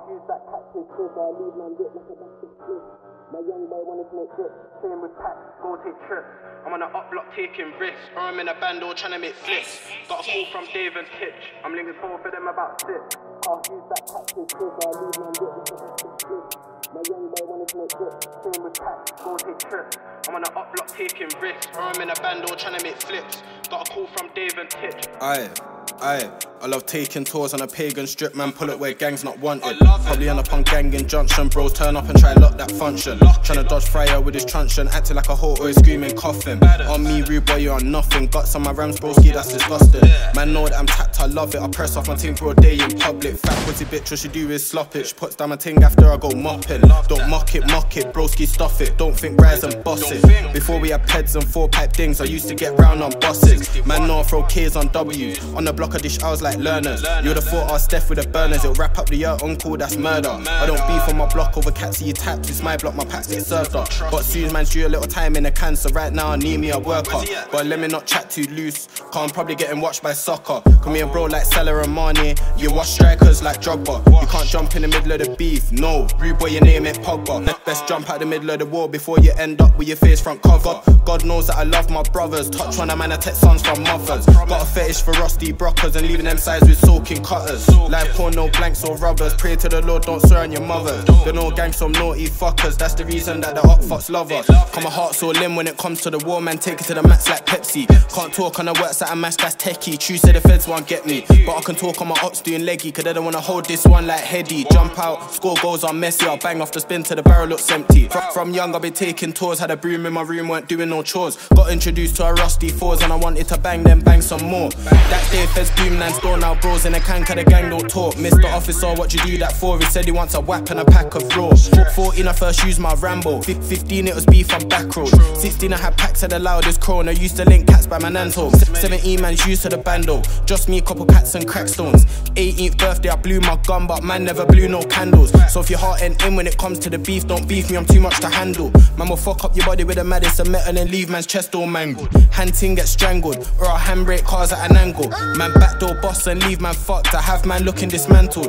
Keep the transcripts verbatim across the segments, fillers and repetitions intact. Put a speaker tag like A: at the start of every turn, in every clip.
A: Can't use that captain twist, I leave man rip like a bastard split. My young boy wanted to make trips, train with packs, go take trips. I'm on a up block taking risks, or I'm in a band all trying to make flips. Got a call from Dave and Titch, I'm linking both of them about six. Can't use that captain twist, I leave man rip like a bastard split. My young boy wanted to make trips, train with packs, go take trips. I'm on a up block taking risks, or I'm in a band all trying to make flips. Got a call from Dave and Titch.
B: Aye, aye, I love taking tours on a pagan strip, man, pull it where gang's not wanted. Probably end up on Gangan Junction, bros turn up and try lock that function. Tryna dodge Fryer with his truncheon, acting like a whore, always screaming coffin. On me, rude boy, you are nothing. Guts on my rams, broski, that's disgusting. Man know that I'm tapped, I love it. I press off my team for a day in public. Fat pussy bitch, what she do is slop it. She puts down my ting after I go mopping. Don't mock it, mock it, broski, stuff it. Don't think rise and boss it. Before we had peds and four pipe things, I used to get round on buses. Man know I throw K's on W's. On the block I dish I was like learners. You would've thought I was Steph with the burners. It'll wrap up the year, uncle, that's murder. I don't beef on my block over cats, see you taps. It's my block, my packs get served up. But soon man's due a little time in the can, so right now I need me a worker. But let me not chat too loose, cause I'm probably getting watched by soccer. Come here bro like Salah and Mane, you watch strikers like Drogba. You can't jump in the middle of the beef, no, rude boy your name ain't Pogba. Best jump out the middle of the wall before you end up with your face front cover. God knows that I love my brothers, touch on a man I take sons from mothers. Got a fetish for rusty brockers and leaving them sides with soaking cutters. Live porn, no blanks or rubbers, pray to the Lord, don't swear on your mothers. They no gang, some naughty fuckers, that's the reason that the hot fucks love us. Come my heart so limb when it comes to the war, man, take it to the max like Pepsi. Can't talk on the works that I match, that's techie. True say the feds won't get me, but I can talk on my ops doing leggy, cause they don't wanna hold this one like heady. Jump out, score goals on Messi, I'll bang off the spin till the barrel looks empty. From, from young I've been taking tours, had a broom in my room, weren't doing no chores. Got introduced to a rusty fours and I wanted to bang them, bang some more. That day feds boom nine store, now bros in a can, cause the gang don't talk. Mister Officer, what you do that for? He said he wants a whap and a pack of raw. fourteen I first used my Rambo, fifteen it was beef on back road. sixteen I had packs of the loudest crone, I used to link cats by my nan's home. seventeen man's used to the bando, just me, couple cats and crackstones. eighteenth birthday I blew my gun, but man never blew no candles. So if your heart ain't in when it comes to the beef, don't beef me, I'm too much to handle. Man will fuck up your body with a Madison metal and leave man's chest all mangled. Hand ting get strangled, or I'll handbrake cars at an angle. Man backdoor boss and leave man fucked, I have man looking dismantled.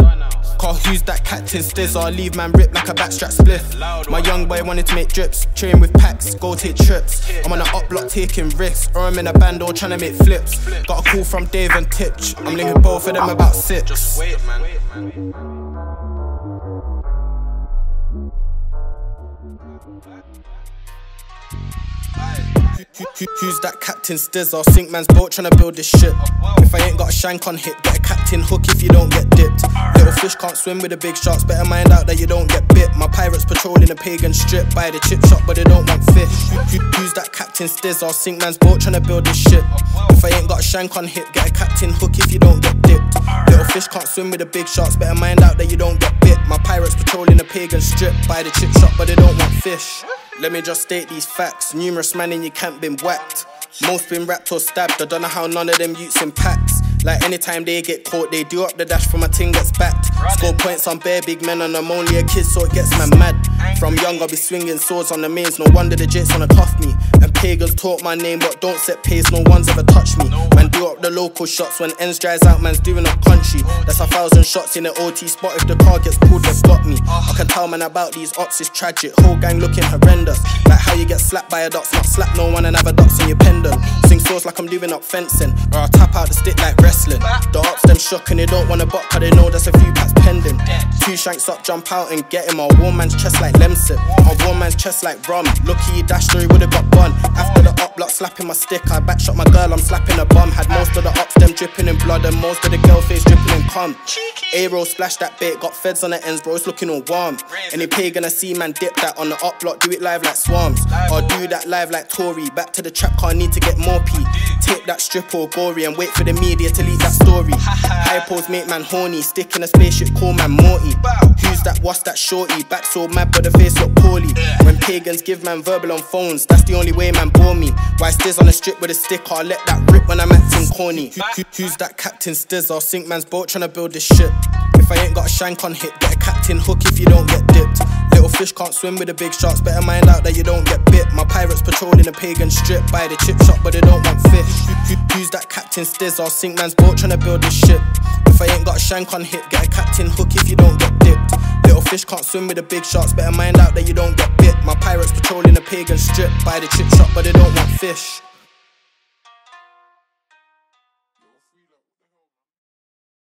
B: Can't use that captain stizz, I'll leave man rip like a backstrap spliff. My young boy wanted to make drips, train with packs, go take trips. I'm on a up block taking risks, or I'm in a band all trying to make flips. Got a call from Dave and Titch, I'm linking both of them about six.
A: Just wait, man.
B: Who's that captain stizz? I'll sink man's boat tryna build this shit. If I ain't got a shank on hit, get a captain hook if you don't get dipped. Little fish can't swim with the big sharks, better mind out that you don't get bit. My pirates patrolling a pagan strip, buy the chip shop but they don't want fish. Who's that captain stizz? I'll sink man's boat tryna build this shit. If I ain't got a shank on hit, get a captain hook if you don't get dipped. Little fish can't swim with the big sharks, better mind out that you don't get bit. My pirates patrolling a pagan strip, buy the chip shop but they don't want fish. Let me just state these facts, numerous man in your camp been whacked. Most been wrapped or stabbed, I don't know how none of them youths in packs. Like anytime they get caught, they do up the dash for my ting gets backed. Score points on bare big men and I'm only a kid so it gets man mad. From young I'll be swinging swords on the mains, no wonder the jits wanna cuff me. And pagans talk my name but don't set pace, no one's ever touched me. Man do up the local shots, when ends dries out man's doing up country. That's a thousand shots in the O T spot, if the car gets pulled they've got me. I can tell man about these ops, it's tragic, whole gang looking horrendous. Like how you get slapped by a dots, not slap no one and have a dots in your pendant. Sing swords like I'm doing up fencing, or I'll tap out the stick like wrestling. The ops them shook and they don't wanna buck cause they know there's a few packs pending. Two shanks up, jump out and get him. I'll warm man's chest like Lemsip, I'll warm man's chest like rum. Lucky he dashed or he would've got bun. After the up block slapping my stick, I backshot my girl, I'm slapping a bum. Had most of the ops them dripping in blood and most of the girl face dripping in cum. A-roll splashed that bait, got feds on the ends bro, it's looking all warm. Any pagan I see man dip that on the up block, do it live like swarms. Or do that live like Tory, back to the trap car, need to get more pee. Take that strip or gory and wait for the media to leak that story. High pose make man horny, stick in a spaceship call man Morty. Who's that, what's that shorty, back so mad but the face look poorly. When pagans give man verbal on phones, that's the only way man bore me. Why stiz on a strip with a stick, I'll let that rip when I'm acting corny. Who's that captain stizz? I'll sink man's boat tryna build this shit. If I ain't got a shank on hit, get a captain hook if you don't get dipped. Little fish can't swim with the big sharks, better mind out that you don't get bit. My pirates patrolling a pagan strip, buy the chip shop but they don't want fish. Who's that captain stizz? I'll sink man's boat tryna build this shit. If I ain't got a shank on hit, get a captain hook if you don't get dipped. dipped. Little fish can't swim with the big sharks, better mind out that you don't get bit. My pirates patrolling the pagan strip, by the chip shop but they don't want fish.